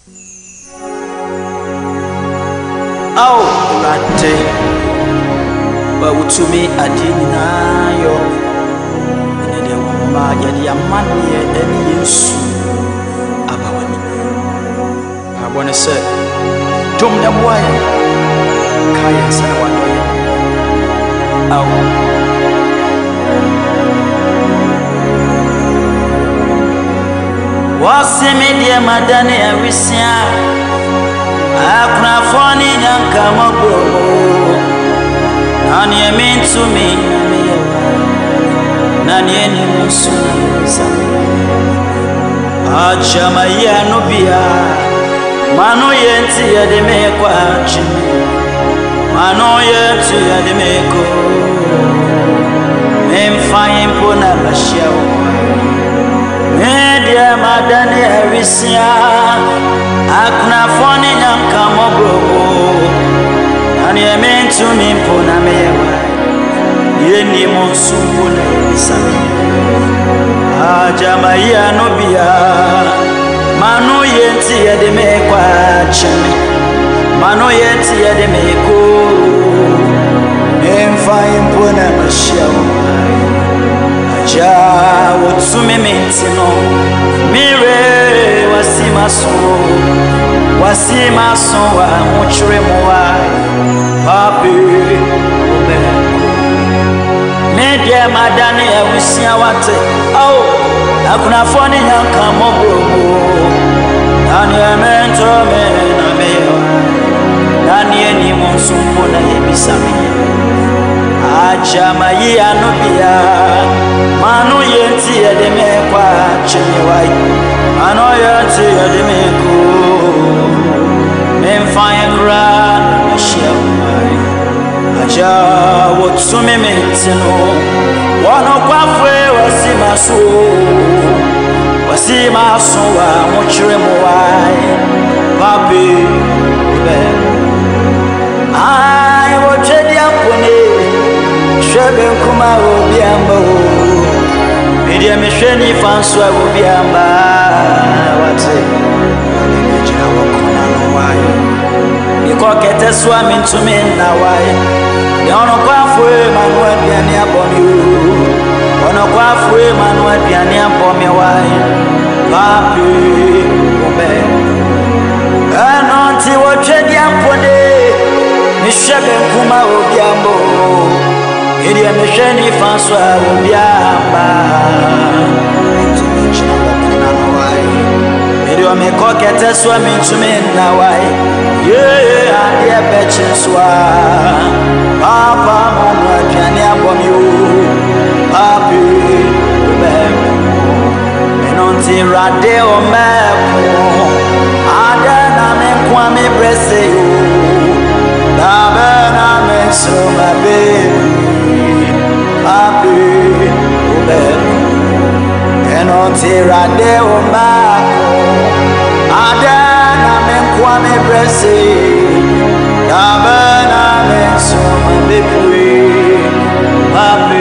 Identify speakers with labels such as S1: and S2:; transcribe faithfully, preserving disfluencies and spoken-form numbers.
S1: Oh, Rate, but what to me, I didn't know. And then there were my dear money and yes, about I want to say, don't know why. Kaya said, I want to know. What's the media, Madame, every year? Akuna foni nyanka mobro Nani e mean to me Nani e ni musu Achama ya nubia Manu yenti ya de me kwa chini Manu yenti ya de me ko Memfa yempo na mashia Media madani erisia Akuna foni nyanka mobro Ani e mean to me pona mewa Yeni monsumpo na yebisami Ajama ya nobia Manu yenti ya de me kwa chimi Manu yenti ya de me ko Nemfa yempo na mashia Aja wotume mentino Mire wasima so Wasima so wa muchre moa Papi obe Media madane ya wisia wate Au Akuna foni nyanka mobro Nani ya mento me na mewa Nani ya ni monsumpo na yebisami Ajama yi anubia Manu yenti ya de me kwa chimiwai Manu yenti ya de me ku Memfanya gran Mashia umai Aja wotume mentino Wano kwa fwe wasima so Wasima so wa muchire muwai Papi ube Ai wotredi ampone Shebe kuma obiamba Media mesheni fanswa obiamba Wate Nikejina wakuna no wayo Niko kete swa mintume na wayo Yono kwa fwe manua biani abomi Yono kwa fwe manua biani abomi wayo Papi ube Anonti wotredi ampone Nishebe kuma obiambo Idi ya mesheni fanswa ubiamba Ntumechina wakuna na wai Idi wa mekoke teswa mintume na wai Yee adie pechenswa Papa monu apiani abomiu Papi ubemu Enonti rade omeku Ade na menkwa mibrese yu Dabe na menso mabebi Papi ubemu Enonti rade omako Adana menkwa mebrese Dabe na menso mabebi Papi